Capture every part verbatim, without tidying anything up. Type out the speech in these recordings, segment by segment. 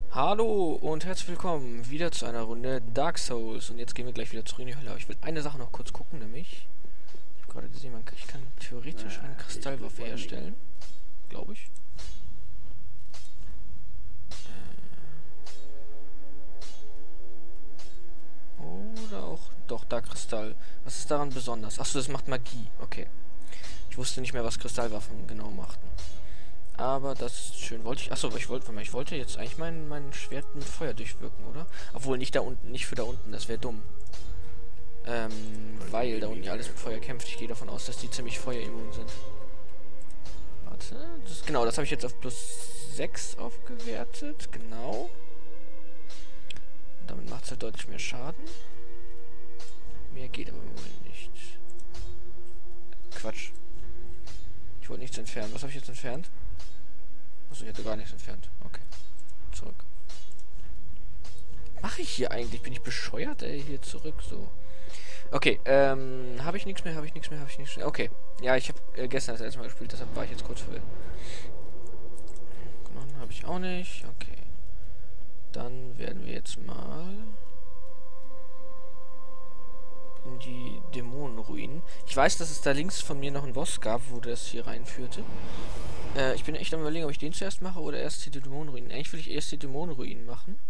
Hallo und herzlich willkommen wieder zu einer Runde Dark Souls. Und jetzt gehen wir gleich wieder zurück in die Hölle. Aber ich will eine Sache noch kurz gucken, nämlich... Ich habe gerade gesehen, man kann, ich kann theoretisch eine Kristallwaffe herstellen. Glaube ich. Äh, oder auch... Doch, da Kristall. Was ist daran besonders? Achso, das macht Magie. Okay. Ich wusste nicht mehr, was Kristallwaffen genau machten. Aber das ist schön. Wollte ich... Achso, ich wollte ich wollte jetzt eigentlich mein, mein Schwert mit Feuer durchwirken, oder? Obwohl, nicht da unten, nicht für da unten. Das wäre dumm. Ähm, weil da unten ja alles mit Feuer kämpft. Ich gehe davon aus, dass die ziemlich feuerimmun sind. Warte. Das, genau, das habe ich jetzt auf plus sechs aufgewertet. Genau. Und damit macht es halt deutlich mehr Schaden. Mehr geht aber wohl nicht. Quatsch. Ich wollte nichts entfernen. Was habe ich jetzt entfernt? Achso, ich hatte gar nichts entfernt. Okay. Zurück. Mache ich hier eigentlich? Bin ich bescheuert, ey? Hier zurück, so. Okay, ähm, habe ich nichts mehr, habe ich nichts mehr, habe ich nichts mehr. Okay. Ja, ich habe äh, gestern das erste Mal gespielt, deshalb war ich jetzt kurz verwirrt. Knochen habe ich auch nicht. Okay. Dann werden wir jetzt mal in die Dämonenruinen. Ich weiß, dass es da links von mir noch einen Boss gab, wo das hier reinführte. Äh, ich bin echt am Überlegen, ob ich den zuerst mache oder erst die Dämonenruinen. Eigentlich will ich erst die Dämonenruinen machen.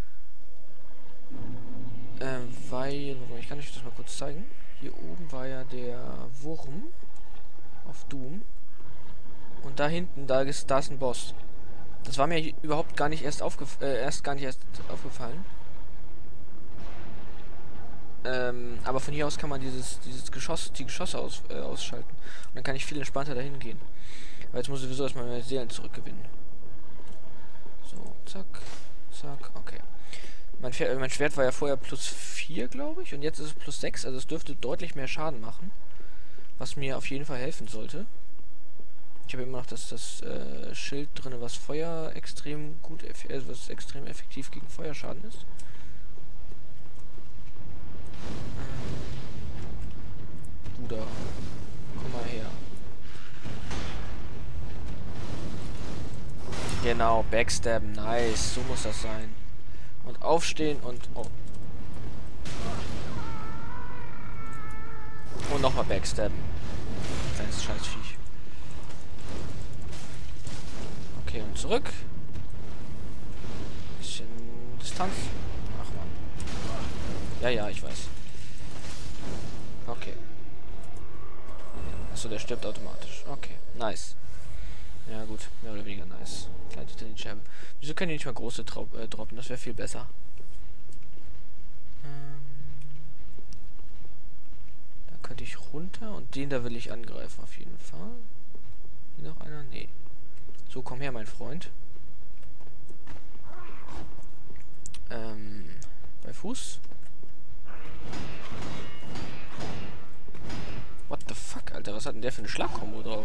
Ähm, weil... Ich kann euch das mal kurz zeigen. Hier oben war ja der Wurm auf Doom. Und da hinten, da ist, da ist ein Boss. Das war mir überhaupt gar nicht erst, aufgef äh, erst gar nicht erst aufgefallen. Ähm, aber von hier aus kann man dieses, dieses Geschoss, die Geschosse aus, äh, ausschalten. Und dann kann ich viel entspannter dahin gehen. Weil jetzt muss ich sowieso erstmal meine Seelen zurückgewinnen. So, zack, zack, okay. Mein, Pferd, mein Schwert war ja vorher plus vier, glaube ich. Und jetzt ist es plus sechs. Also es dürfte deutlich mehr Schaden machen. Was mir auf jeden Fall helfen sollte. Ich habe immer noch das, das äh, Schild drin, was Feuer extrem gut, also was extrem effektiv gegen Feuerschaden ist. Ähm, du da. Komm mal her. Genau, Backstabben, nice. So muss das sein. Und aufstehen und... Oh. Und nochmal Backstabben. Kleines Scheißviech. Okay, und zurück. Bisschen Distanz. Ach man. Ja, ja, ich weiß. Okay. Achso, der stirbt automatisch. Okay, nice. Ja gut, mehr oder weniger nice. Kleine Titaninscherbe. Wieso können die nicht mal große Traub äh, droppen? Das wäre viel besser. Ähm, da könnte ich runter und den da will ich angreifen auf jeden Fall. Hier noch einer? Nee. So, komm her, mein Freund. Ähm, bei Fuß. What the fuck, Alter? Was hat denn der für eine Schlagkombo drauf?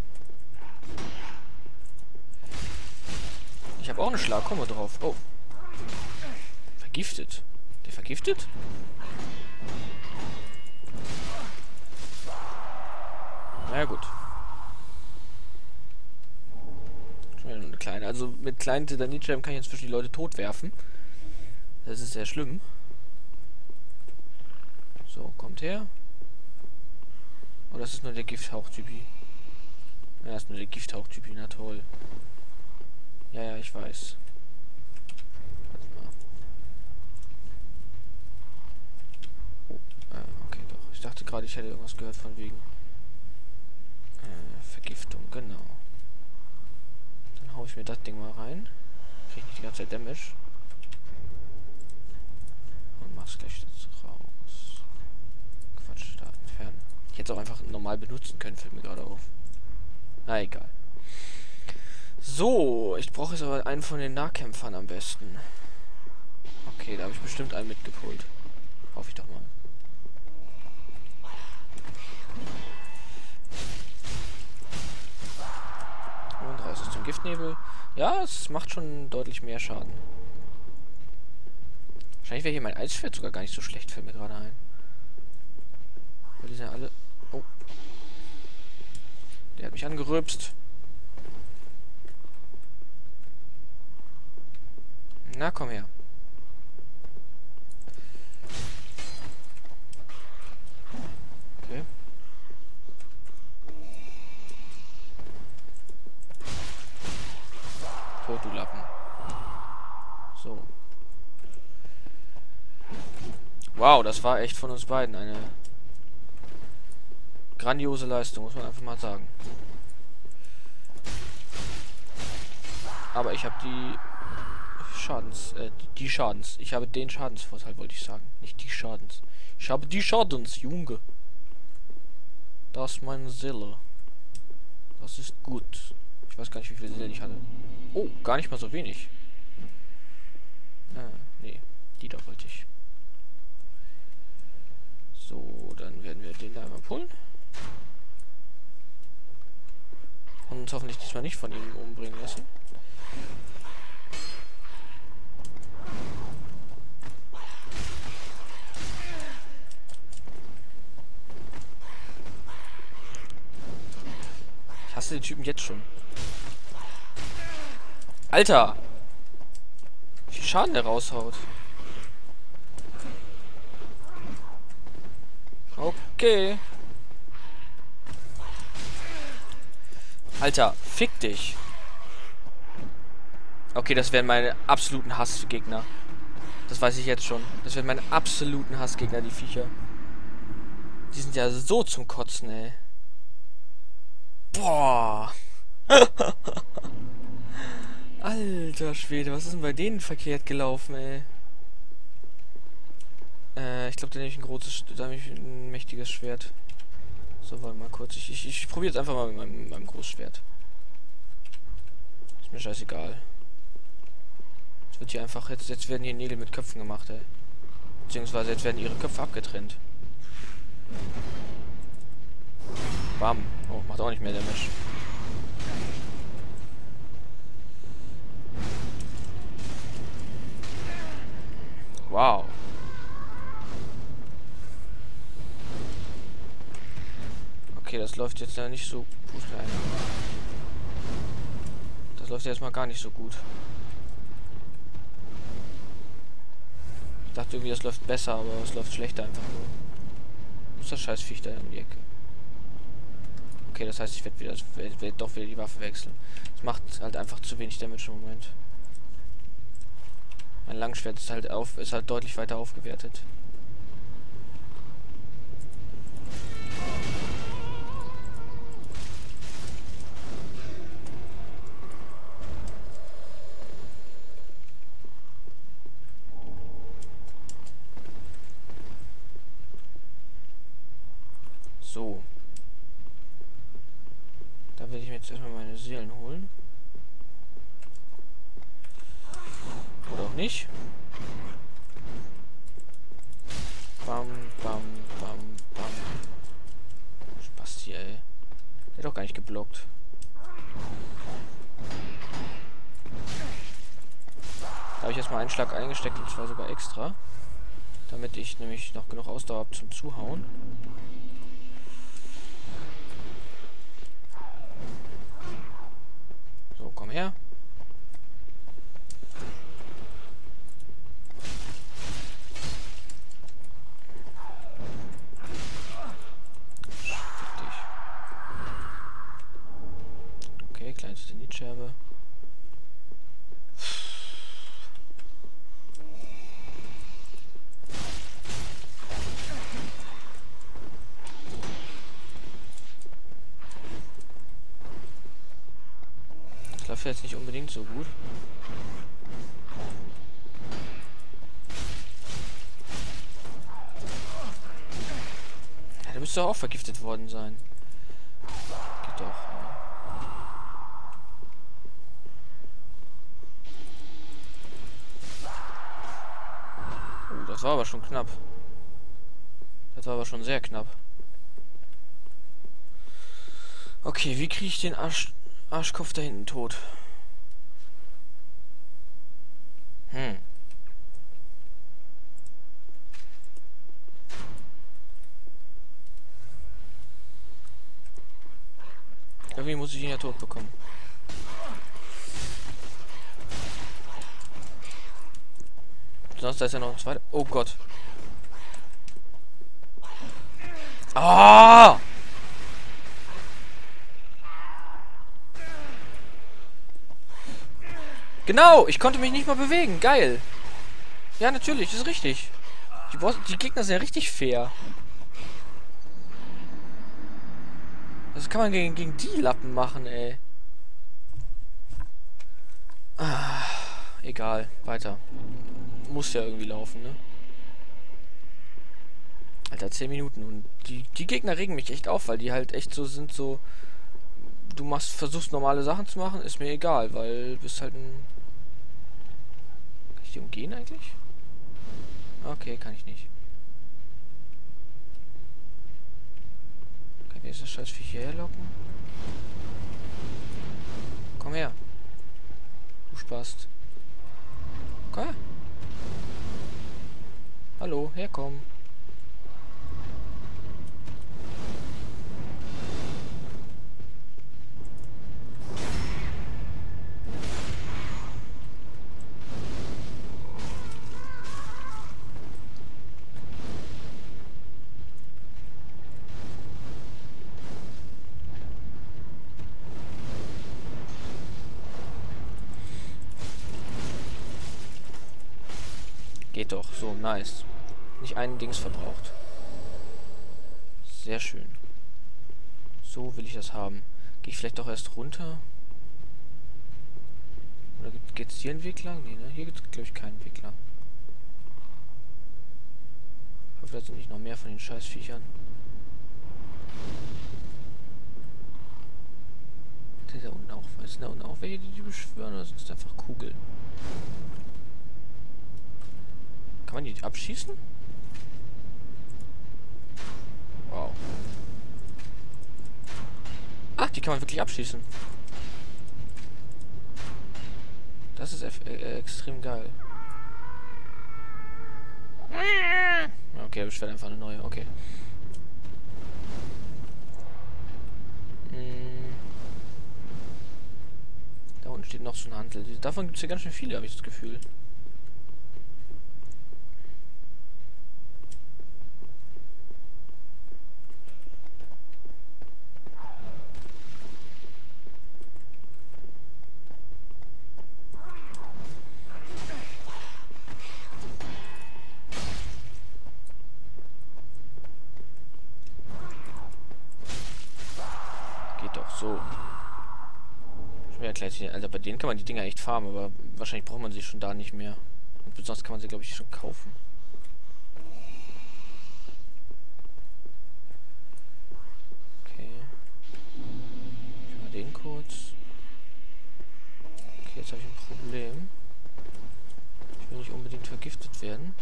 Ich habe auch eine Schlagkombo drauf. Oh. Vergiftet. Der vergiftet? Na ja, gut. Schon wieder nur eine kleine. Also mit kleinen Titanitscherben kann ich inzwischen die Leute totwerfen. Das ist sehr schlimm. So, kommt her. Oh, das ist nur der Gifthauch-Typi. Ja, das ist nur der Gifthauch-Typi. Na toll. Ja, ja, ich weiß. Warte mal. Oh, äh, okay, doch. Ich dachte gerade, ich hätte irgendwas gehört von wegen äh, Vergiftung, genau. Dann hau ich mir das Ding mal rein. Krieg nicht die ganze Zeit Damage. Und mach's gleich raus. Quatsch, da entfernen. Ich hätte es auch einfach normal benutzen können, fällt mir gerade auf. Na egal. So, ich brauche jetzt aber einen von den Nahkämpfern am besten. Okay, da habe ich bestimmt einen mitgeholt. Hoffe ich doch mal. Und raus aus dem Giftnebel. Ja, es macht schon deutlich mehr Schaden. Wahrscheinlich wäre hier mein Eisschwert sogar gar nicht so schlecht, fällt mir gerade ein. Weil die sind ja alle... Oh. Der hat mich angerülpst. Na, komm her. Okay. Tot, du Lappen. So. Wow, das war echt von uns beiden eine grandiose Leistung, muss man einfach mal sagen. Aber ich habe die Schadens, äh, die Schadens. Ich habe den Schadensvorteil, wollte ich sagen. Nicht die Schadens. Ich habe die Schadens, Junge. Das ist meine Seele. Das ist gut. Ich weiß gar nicht, wie viele Seelen ich hatte. Oh, gar nicht mal so wenig. Ah, nee. Die da wollte ich. So, dann werden wir den da einmal pullen. Und uns hoffentlich diesmal nicht von ihm umbringen lassen. Ich hasse den Typen jetzt schon. Alter! Wie viel Schaden der raushaut. Okay. Alter, fick dich. Okay, das wären meine absoluten Hassgegner. Das weiß ich jetzt schon. Das wären meine absoluten Hassgegner, die Viecher. Die sind ja so zum Kotzen, ey. Boah. Alter Schwede, was ist denn bei denen verkehrt gelaufen, ey? Äh, ich glaube, da nehme ich ein großes, da nehme ich ein mächtiges Schwert. So, warte mal kurz. Ich, ich, ich probiere jetzt einfach mal mit meinem, mit meinem Großschwert. Ist mir scheißegal. Jetzt wird hier einfach, jetzt, jetzt werden hier Nägel mit Köpfen gemacht, ey. Beziehungsweise jetzt werden ihre Köpfe abgetrennt. Bam. Oh, macht auch nicht mehr Damage. Wow. Okay, das läuft jetzt ja nicht so gut. Das läuft jetzt mal gar nicht so gut. Ich dachte irgendwie, das läuft besser, aber es läuft schlechter einfach nur. Wo ist das Scheißviech da in die Ecke? Okay, das heißt, ich werde wieder, werd, werd doch wieder die Waffe wechseln. Das macht halt einfach zu wenig Damage im Moment. Mein Langschwert ist halt auf, ist halt deutlich weiter aufgewertet. So. Da will ich mir jetzt erstmal meine Seelen holen. Oder auch nicht. Bam, bam, bam, bam. Spaß hier, ey. Der hat doch gar nicht geblockt. Da habe ich erstmal einen Schlag eingesteckt und zwar sogar extra. Damit ich nämlich noch genug Ausdauer habe zum Zuhauen. So, komm her. Okay, kleines Zenitscherbe. Das läuft jetzt nicht unbedingt so gut. Ja, der müsste auch vergiftet worden sein. Geht doch. Oh, das war aber schon knapp. Das war aber schon sehr knapp. Okay, wie kriege ich den Arsch, Arschkopf da hinten tot? Hm. Irgendwie muss ich ihn ja tot bekommen. Besonders da ist ja noch ein zweiter. Oh Gott. Ah! Genau, ich konnte mich nicht mal bewegen. Geil. Ja, natürlich, ist richtig. Die, Boss die Gegner sind ja richtig fair. Das kann man gegen, gegen die Lappen machen, ey. Ah, egal, weiter. Muss ja irgendwie laufen, ne? Alter, zehn Minuten und die, die Gegner regen mich echt auf, weil die halt echt so sind, so... Du machst, versuchst normale Sachen zu machen, ist mir egal, weil du bist halt ein... Kann ich die umgehen eigentlich? Okay, kann ich nicht. Kann ich das scheiß Viech hierher locken? Komm her. Du Spast. Komm her. Hallo, herkommen. Geht doch, so, nice. Nicht einen Dings verbraucht. Sehr schön. So will ich das haben. Gehe ich vielleicht doch erst runter? Oder geht es hier einen Weg lang? Nee, ne? Hier gibt es, glaube ich, keinen Weg lang. Ich hoffe, da sind nicht noch mehr von den Scheißviechern. Ist da unten auch, ist da unten auch welche, die die beschwören, oder sind das einfach Kugeln? Kann man die abschießen? Wow. Ach, die kann man wirklich abschießen. Das ist äh, extrem geil. Okay, er beschwert einfach eine neue, okay. Hm. Da unten steht noch so ein Handel. Davon gibt es ja ganz schön viele, habe ich das Gefühl. So. Schwer gleich. Also bei denen kann man die Dinger echt farmen, aber wahrscheinlich braucht man sie schon da nicht mehr. Und sonst kann man sie, glaube ich, schon kaufen. Okay. Ich mal den kurz. Okay, jetzt habe ich ein Problem. Ich will nicht unbedingt vergiftet werden.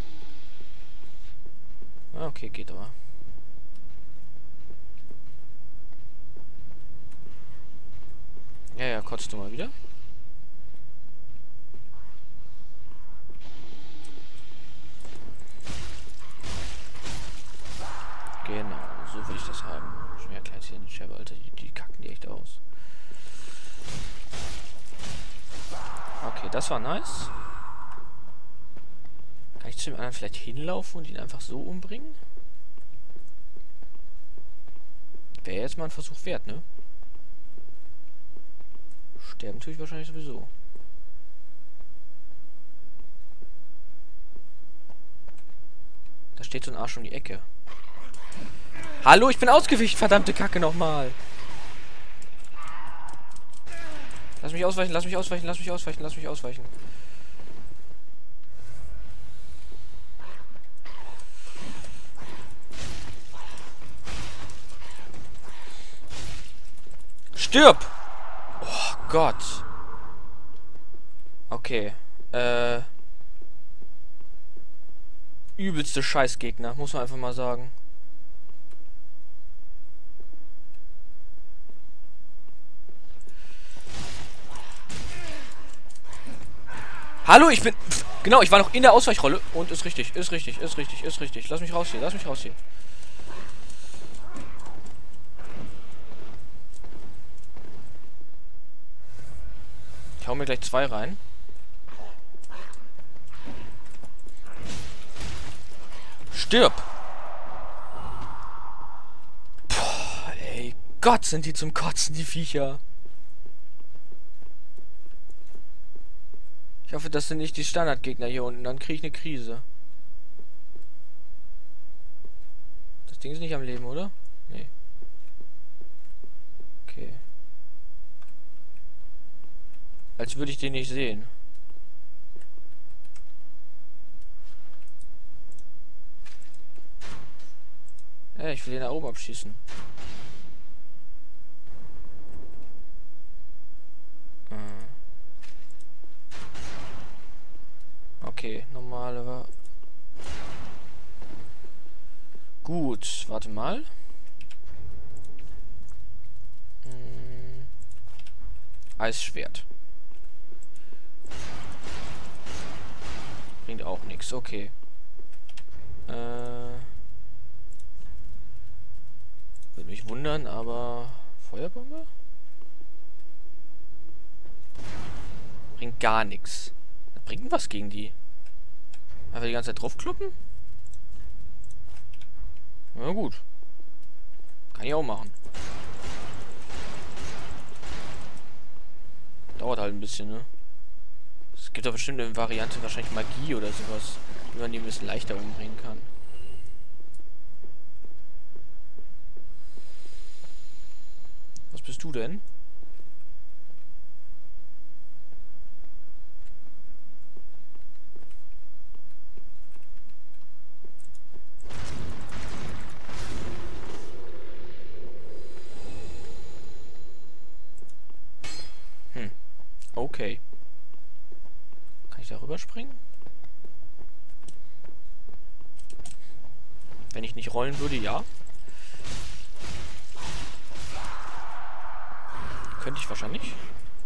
Ah, okay, geht aber. Ja, ja, kotzt du mal wieder. Genau, so will ich das haben. Schon wieder klein hier in die Scherbe, Alter, die, die kacken die echt aus. Okay, das war nice. Kann ich zu dem anderen vielleicht hinlaufen und ihn einfach so umbringen? Wäre jetzt mal ein Versuch wert, ne? Sterben tue ich wahrscheinlich sowieso. Da steht so ein Arsch um die Ecke. Hallo, ich bin ausgewichen, verdammte Kacke nochmal. Lass mich ausweichen, lass mich ausweichen, lass mich ausweichen, lass mich ausweichen. Stirb! Oh Gott. Okay. Äh. Übelste Scheißgegner, muss man einfach mal sagen. Hallo, ich bin... Genau, ich war noch in der Ausweichrolle. Und ist richtig, ist richtig, ist richtig, ist richtig. Lass mich raus hier, lass mich raus hier. Ich hau mir gleich zwei rein. Stirb! Boah, ey, Gott, sind die zum Kotzen, die Viecher. Ich hoffe, das sind nicht die Standardgegner hier unten, dann kriege ich eine Krise. Das Ding ist nicht am Leben, oder? Nee. Okay. Als würde ich den nicht sehen. Ja, ich will den da oben abschießen. Okay, normale war. Gut, warte mal. Hm. Eisschwert. Bringt auch nichts, okay. Äh. Würde mich wundern, aber. Feuerbombe? Bringt gar nichts. Das bringt was gegen die. Einfach die ganze Zeit draufkloppen? Na gut. Kann ich auch machen. Dauert halt ein bisschen, ne? Es gibt doch bestimmt eine Variante, wahrscheinlich Magie oder sowas, wie man die ein bisschen leichter umbringen kann. Was bist du denn? Hm. Okay. Kann ich da rüberspringen? Wenn ich nicht rollen würde, ja. Könnte ich wahrscheinlich.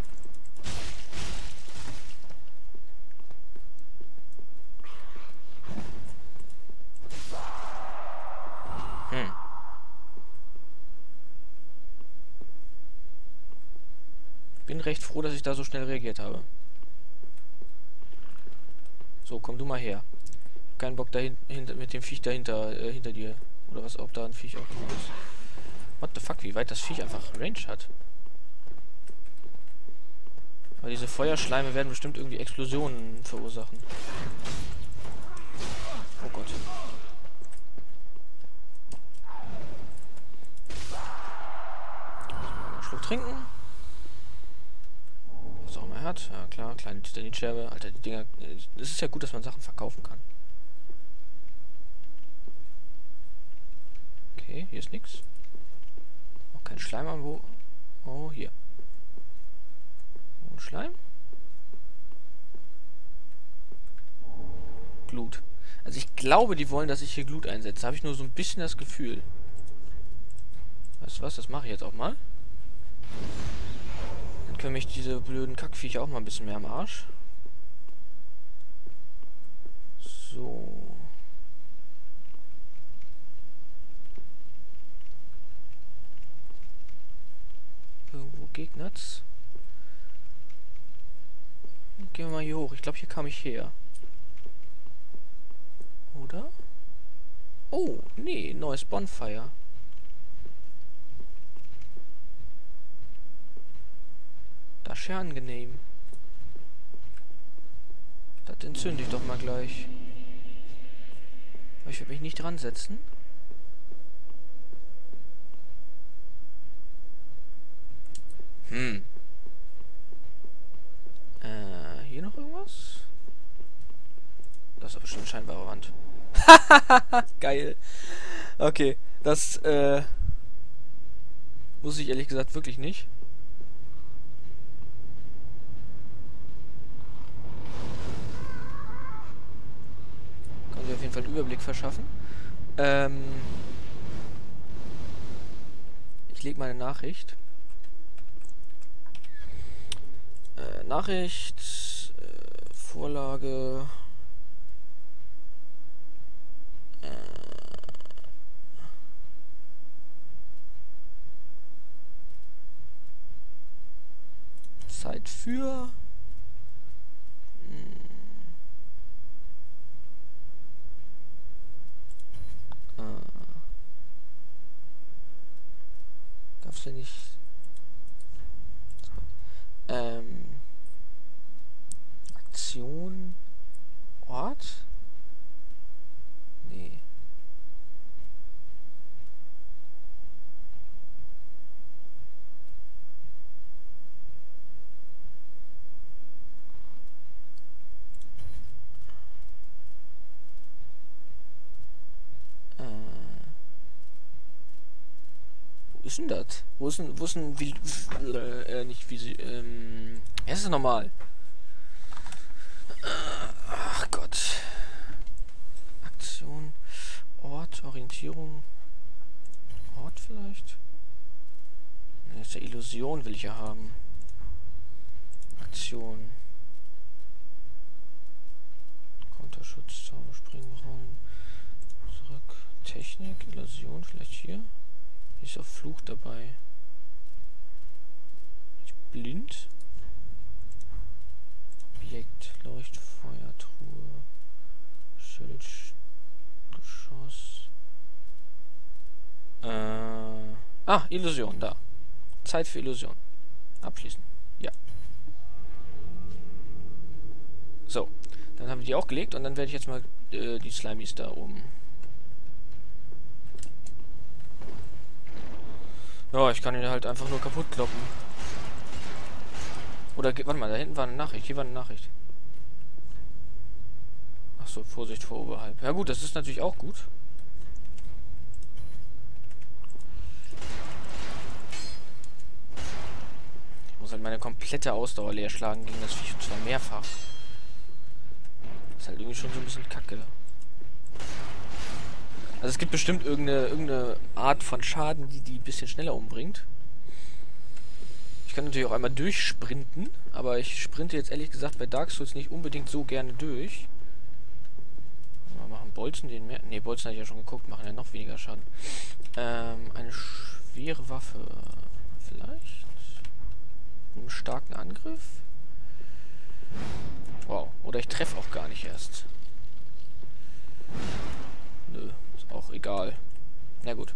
Hm. Bin recht froh, dass ich da so schnell reagiert habe. So, komm du mal her. Kein Bock dahinter mit dem Viech dahinter äh, hinter dir. Oder was, ob da ein Viech auch drin ist. What the fuck, wie weit das Viech einfach Range hat. Aber diese Feuerschleime werden bestimmt irgendwie Explosionen verursachen. Oh Gott. Mal einen Schluck trinken. Was auch immer er hat. Ja klar, kleine Titanitscherbe. Alter, die Dinger. Es ist ja gut, dass man Sachen verkaufen kann. Okay, hier ist nichts. Auch kein Schleim am Wo. Oh, hier. Und Schleim? Glut. Also ich glaube, die wollen, dass ich hier Glut einsetze. Habe ich nur so ein bisschen das Gefühl. Weißt du was? Das mache ich jetzt auch mal. Dann können mich diese blöden Kackviecher auch mal ein bisschen mehr am Arsch. So. Irgendwo Gegner's. Gehen wir mal hier hoch. Ich glaube, hier kam ich her. Oder? Oh, nee, neues Bonfire. Das ist ja angenehm. Das entzünde ich doch mal gleich. Aber ich werde mich nicht dran setzen. Hm. Äh, hier noch irgendwas? Das ist aber schon eine scheinbare Wand. Geil. Okay, das, äh... wusste ich ehrlich gesagt wirklich nicht. Kann sich auf jeden Fall einen Überblick verschaffen. Ähm... Ich lege mal eine Nachricht. Äh, Nachricht... Äh, Vorlage... Zeit für hm. Darfst du nicht... Ähm... Aktion... Ort? Nee. Äh... Wo ist denn das? Wo ist denn... Wo ist denn... Wie... Äh, nicht wie sie... Ähm... Ja, ist normal. Ach Gott. Aktion, Ort, Orientierung. Ort vielleicht? Ne, ist ja Illusion will ich ja haben. Aktion. Konterschutz, Zauberspringen, Rollen. Zurück. Technik, Illusion, vielleicht hier. Hier ist auch Fluch dabei. Ich blind. Objekt, Leuchtfeuer, Truhe, Schild, Geschoss. Äh. Ah, Illusion, da. Zeit für Illusion. Abschließen. Ja. So. Dann haben wir die auch gelegt und dann werde ich jetzt mal äh, die Slimies da oben. Ja, ich kann ihn halt einfach nur kaputt kloppen. Oder, warte mal, da hinten war eine Nachricht. Hier war eine Nachricht. Achso, Vorsicht vor oberhalb. Ja gut, das ist natürlich auch gut. Ich muss halt meine komplette Ausdauer leer schlagen gegen das Viech, und zwar mehrfach. Das ist halt irgendwie schon so ein bisschen kacke. Also es gibt bestimmt irgendeine, irgendeine Art von Schaden, die die ein bisschen schneller umbringt. Ich kann natürlich auch einmal durchsprinten, aber ich sprinte jetzt ehrlich gesagt bei Dark Souls nicht unbedingt so gerne durch. Wir machen Bolzen den mehr... Ne, Bolzen hatte ich ja schon geguckt, machen ja noch weniger Schaden. Ähm, eine schwere Waffe. Vielleicht? Einen starken Angriff? Wow. Oder ich treffe auch gar nicht erst. Nö, ist auch egal. Na gut.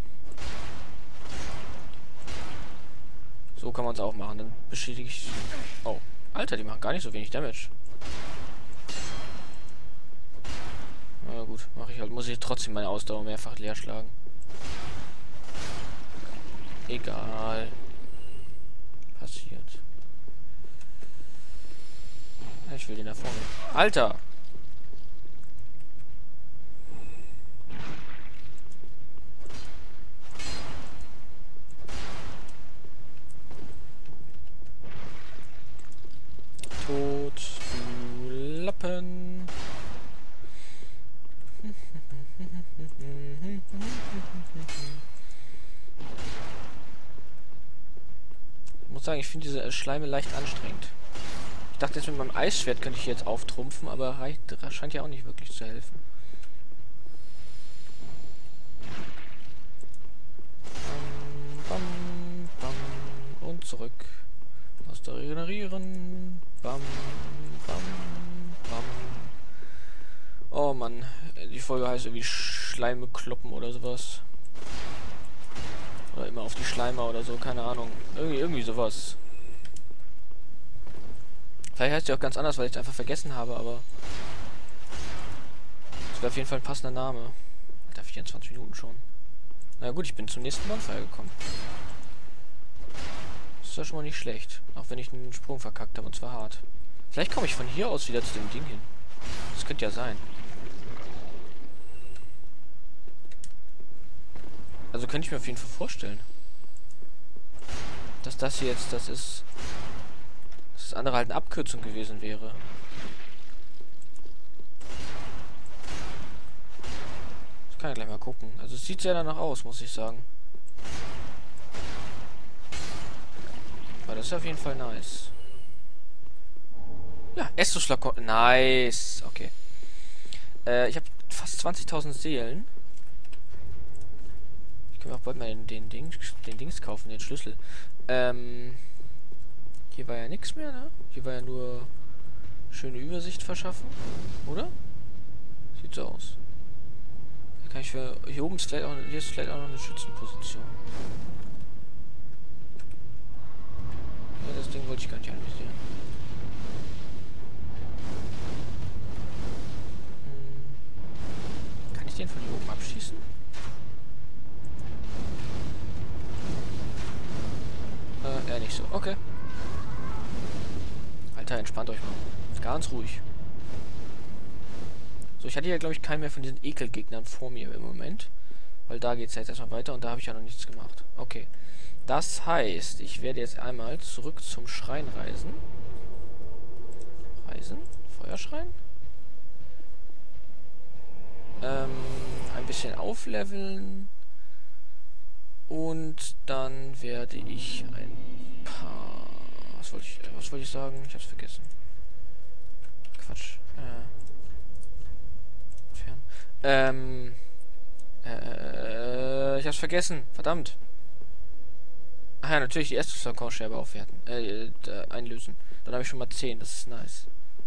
So kann man es auch machen. Dann beschädige ich... Oh. Alter, die machen gar nicht so wenig Damage. Na gut, mache ich halt. Muss ich trotzdem meine Ausdauer mehrfach leer schlagen. Egal. Passiert. Ja, ich will den da vorne. Alter! Tot, du Lappen. Ich muss sagen, ich finde diese Schleime leicht anstrengend. Ich dachte jetzt mit meinem Eisschwert könnte ich jetzt auftrumpfen, aber reicht, scheint ja auch nicht wirklich zu helfen. Bam, bam, bam. Und zurück. Aus der Regenerieren. Bam, bam, bam. Oh Mann, die Folge heißt irgendwie Schleime kloppen oder sowas. Oder immer auf die Schleimer oder so, keine Ahnung. Irgendwie, irgendwie sowas. Vielleicht heißt die auch ganz anders, weil ich es einfach vergessen habe, aber... Das wäre auf jeden Fall ein passender Name. Alter, vierundzwanzig Minuten schon. Na gut, ich bin zum nächsten Bonfire gekommen. Das ist ja schon mal nicht schlecht. Auch wenn ich einen Sprung verkackt habe, und zwar hart. Vielleicht komme ich von hier aus wieder zu dem Ding hin. Das könnte ja sein. Also könnte ich mir auf jeden Fall vorstellen. Dass das hier jetzt, das ist... Dass das andere halt eine Abkürzung gewesen wäre. Das kann ich gleich mal gucken. Also es sieht sehr danach aus, muss ich sagen. Aber das ist auf jeden Fall nice. Ja, Estus-Flakon. Nice. Okay. Äh, ich habe fast zwanzigtausend Seelen. Ich kann mir auch bald mal den, den, Ding, den Dings kaufen, den Schlüssel. Ähm, hier war ja nichts mehr, ne? Hier war ja nur schöne Übersicht verschaffen, oder? Sieht so aus. Hier kann ich für... Hier oben ist vielleicht auch, hier ist vielleicht auch noch eine Schützenposition. Ja, das Ding wollte ich gar nicht analysieren. Hm. Kann ich den von hier oben abschießen? Äh, eher nicht so. Okay. Alter, entspannt euch mal. Ganz ruhig. So, ich hatte ja, glaube ich, keinen mehr von diesen Ekelgegnern vor mir im Moment. Weil da geht es ja jetzt erstmal weiter und da habe ich ja noch nichts gemacht. Okay. Das heißt, ich werde jetzt einmal zurück zum Schrein reisen. Reisen? Feuerschrein? Ähm, ein bisschen aufleveln. Und dann werde ich ein paar... Was wollte ich, was wollte ich sagen? Ich hab's vergessen. Quatsch. Äh... Fern. Ähm... Äh, ich hab's vergessen. Verdammt. Ach ja, natürlich die erste Flakonscherbe aufwerten. Äh, äh, einlösen. Dann habe ich schon mal zehn. Das ist nice.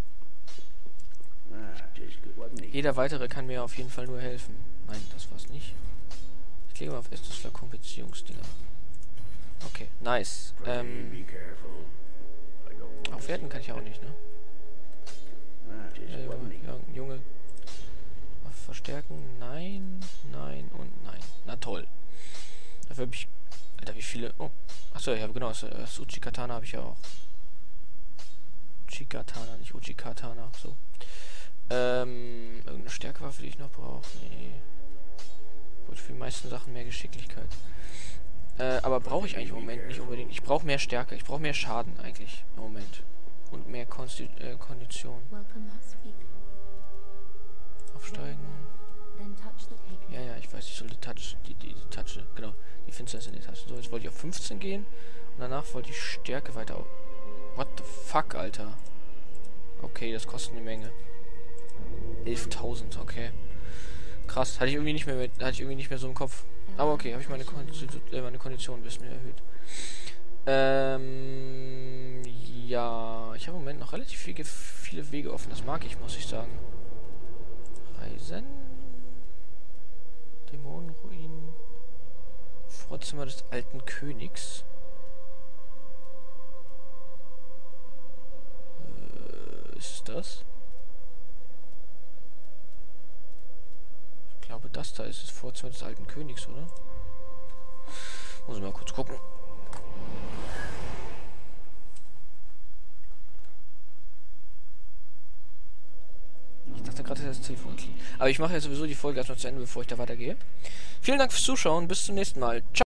Jeder weitere kann mir auf jeden Fall nur helfen. Nein, das war's nicht. Ich lege mal auf Estus Flakon Beziehungsdinger. Okay, nice. Ähm... Aufwerten kann ich auch nicht, ne? Äh, Junge, ja, Junge. Verstärken, nein, nein und nein. Na toll. Dafür habe ich... Alter, wie viele... Oh. Achso, ja, genau. Das, das Uchi-Katana habe ich ja auch. Uchi-Katana, nicht Uchi-Katana. So. Ähm... Irgendeine Stärkewaffe, die ich noch brauche? Nee. Gut, für die meisten Sachen mehr Geschicklichkeit. Äh, aber brauche ich eigentlich im Moment nicht unbedingt. Ich brauche mehr Stärke. Ich brauche mehr Schaden eigentlich im Moment. Und mehr Konsti äh, Kondition. Aufsteigen. Ja, ja, ich weiß, ich sollte Touch, die, die, die Touch, genau, die Finsternis in die Tasche. So, jetzt wollte ich auf fünfzehn gehen und danach wollte ich Stärke weiter auf. What the fuck, Alter? Okay, das kostet eine Menge. elftausend, okay. Krass, hatte ich irgendwie nicht mehr mit, hatte ich irgendwie nicht mehr so im Kopf. Aber okay, habe ich meine, Kondition, äh, meine Kondition ein bisschen erhöht. Ähm, ja, ich habe im Moment noch relativ viele, viele Wege offen. Das mag ich, muss ich sagen. Reisen. Dämonenruinen. Vorzimmer des alten Königs. Äh, ist das? Ich glaube, das da ist das Vorzimmer des alten Königs, oder? Muss ich mal kurz gucken. Ich dachte gerade, das Telefon klingelt. Aber ich mache ja sowieso die Folge erstmal zu Ende, bevor ich da weitergehe. Vielen Dank fürs Zuschauen. Bis zum nächsten Mal. Ciao.